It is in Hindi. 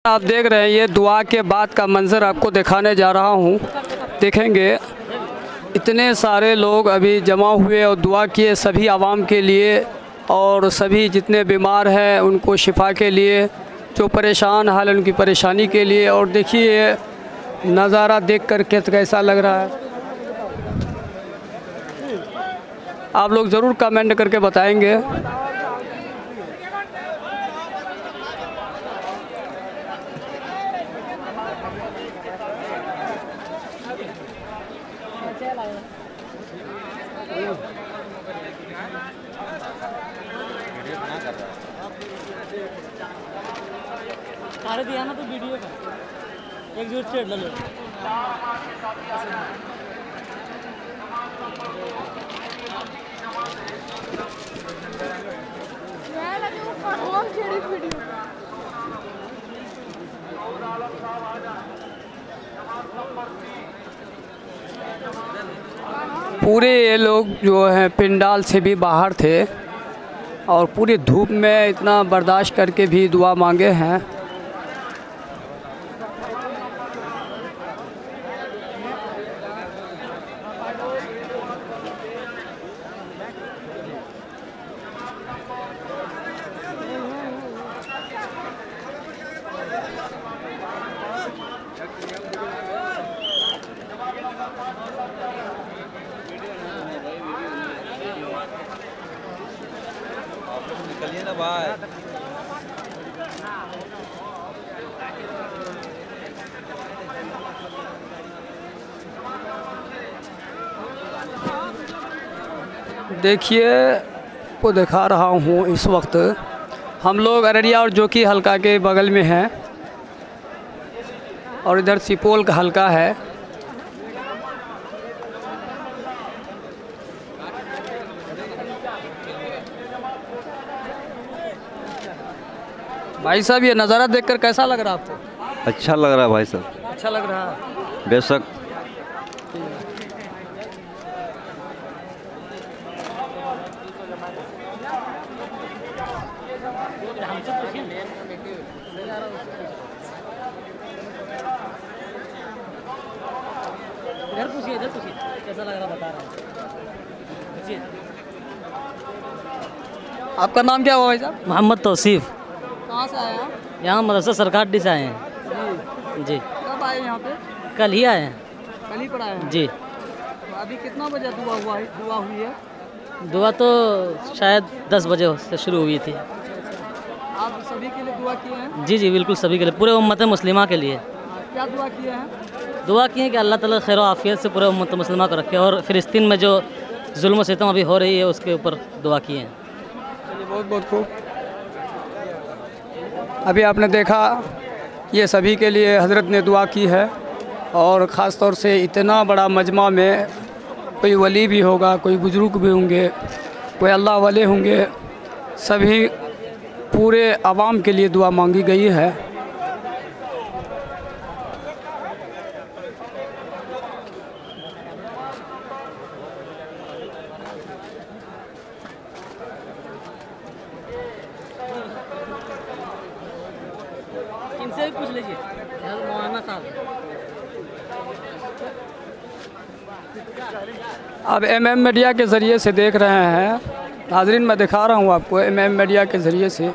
आप देख रहे हैं ये दुआ के बाद का मंज़र आपको दिखाने जा रहा हूँ। देखेंगे इतने सारे लोग अभी जमा हुए और दुआ किए सभी आवाम के लिए और सभी जितने बीमार हैं उनको शिफा के लिए, जो परेशान हाल है उनकी परेशानी के लिए। और देखिए नज़ारा देख कर के कैसा लग रहा है, आप लोग ज़रूर कमेंट करके बताएंगे। अरे दिया ना तो वीडियो का एक जोर चढ़ लो। पूरे ये लोग जो हैं पिंडाल से भी बाहर थे और पूरी धूप में इतना बर्दाश्त करके भी दुआ मांगे हैं। निकलिए ना भाई। देखिए को दिखा रहा हूँ, इस वक्त हम लोग अररिया और जोकी हलका के बगल में हैं और इधर सुपौल का हलका है। भाई साहब ये नज़ारा देखकर कैसा लग रहा है आपको? अच्छा लग रहा है भाई साहब। अच्छा लग रहा है बेशक। इधर पूछिए कैसा लग रहा बता रहा हूँ। आपका नाम क्या हुआ भाई साहब? मोहम्मद तौसीफ़। कहाँ से आए हैं? यहाँ मदरसा सरकार डी से आए हैं जी। कब आए यहाँ पे? कल ही आए हैं कल ही पर आए हैं जी। तो अभी कितना बजे दुआ हुई है? दुआ तो शायद 10 बजे से शुरू हुई थी। आप सभी के लिए दुआ किए हैं? जी जी बिल्कुल, सभी के लिए, पूरे उम्मत मुस्लिमा के लिए क्या दुआ किए हैं? दुआ किए कि अल्लाह ताला खैर आफियत से पूरे उम्मत मुस्लिमा को रखे और फ़िलिस्तीन में जो जुल्म सितम अभी हो रही है उसके ऊपर दुआ किए हैं। चलिए बहुत बहुत खूब। अभी आपने देखा ये सभी के लिए हज़रत ने दुआ की है और ख़ास तौर से इतना बड़ा मजमा में कोई वली भी होगा, कोई बुज़ुर्ग भी होंगे, कोई अल्लाह वाले होंगे, सभी पूरे आवाम के लिए दुआ मांगी गई है। इनसे भी पूछ लीजिए मौलाना साहब। अब MM मीडिया के ज़रिए से देख रहे हैं नाज़रीन, मैं दिखा रहा हूँ आपको MM मीडिया के ज़रिए से।